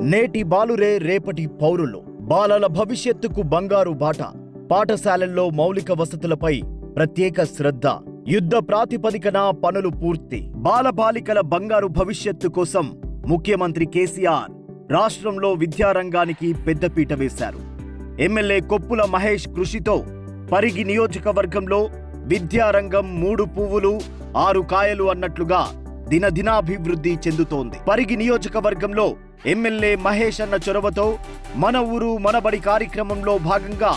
నేటి బాలురే రేపటి పౌరులు. బాలల భవిష్యత్తుకు బంగారు బాట. పాఠశాలల్లో మౌలిక వసతులపై ప్రత్యేక శ్రద్ధ. యుద్ధ ప్రాతిపదికన పనులు పూర్తి. బాలబాలికల బంగారు భవిష్యత్తు కోసం ముఖ్యమంత్రి కేసీఆర్ రాష్ట్రంలో విద్యారంగానికి పెద్దపీట వేశారు. ఎమ్మెల్యే కొప్పుల మహేష్ కృషితో పరిగి నియోజకవర్గంలో విద్యారంగం 3 పువ్వులు 6 కాయలు అన్నట్లుగా దినదినాభివృద్ధి చెందుతోంది. పరిగి నియోజకవర్గంలో ఎమ్మెల్యే మహేష్ అన్న చొరవతో మన ఊరు మనబడి కార్యక్రమంలో భాగంగా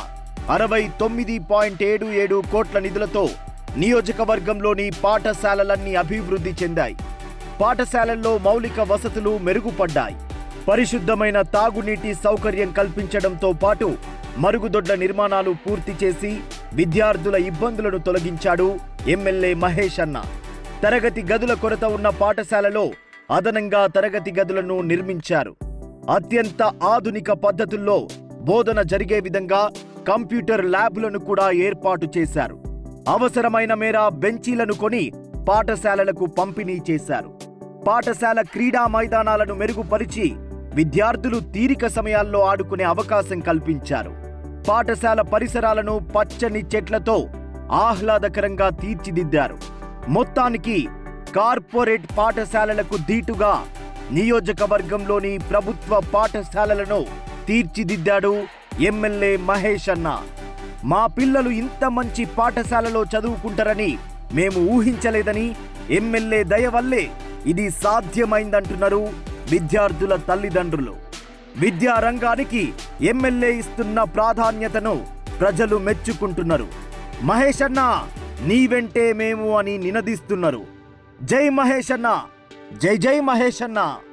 69.77 కోట్ల నిధులతో నియోజకవర్గంలోని పాఠశాలలన్నీ అభివృద్ధి చెందాయి. పాఠశాలల్లో మౌలిక వసతులు మెరుగుపడ్డాయి. పరిశుద్ధమైన తాగునీటి సౌకర్యం కల్పించడంతో పాటు మరుగుదొడ్ల నిర్మాణాలు పూర్తి చేసి విద్యార్థుల ఇబ్బందులను తొలగించాడు ఎమ్మెల్యే మహేష్ అన్న. తరగతి గదుల కొరత ఉన్న పాఠశాలలో అదనంగా తరగతి గదులను నిర్మించారు. అత్యంత ఆధునిక పద్ధతుల్లో బోధన జరిగే విధంగా కంప్యూటర్ ల్యాబ్లను కూడా ఏర్పాటు చేశారు. అవసరమైన మేర బెంచీలను కొని పాఠశాలలకు పంపిణీ చేశారు. పాఠశాల క్రీడా మైదానాలను మెరుగుపరిచి విద్యార్థులు తీరిక సమయాల్లో ఆడుకునే అవకాశం కల్పించారు. పాఠశాల పరిసరాలను పచ్చని చెట్లతో ఆహ్లాదకరంగా తీర్చిదిద్దారు. మొత్తానికి కార్పొరేట్ పాఠశాలలకు దీటుగా నియోజకవర్గంలోని ప్రభుత్వ పాఠశాలలను తీర్చిదిద్దాడు ఎమ్మెల్యే మహేష్ అన్న. మా పిల్లలు ఇంత మంచి పాఠశాలలో చదువుకుంటారని మేము ఊహించలేదని, ఎమ్మెల్యే దయ వల్లే ఇది సాధ్యమైందంటున్నారు విద్యార్థుల తల్లిదండ్రులు. విద్యారంగానికి ఎమ్మెల్యే ఇస్తున్న ప్రాధాన్యతను ప్రజలు మెచ్చుకుంటున్నారు. మహేష్ అన్న నీ వెంటే మేము అని నినదిస్తున్నారు. జై మహేష్ అన్న, జై జై మహేష్ అన్న.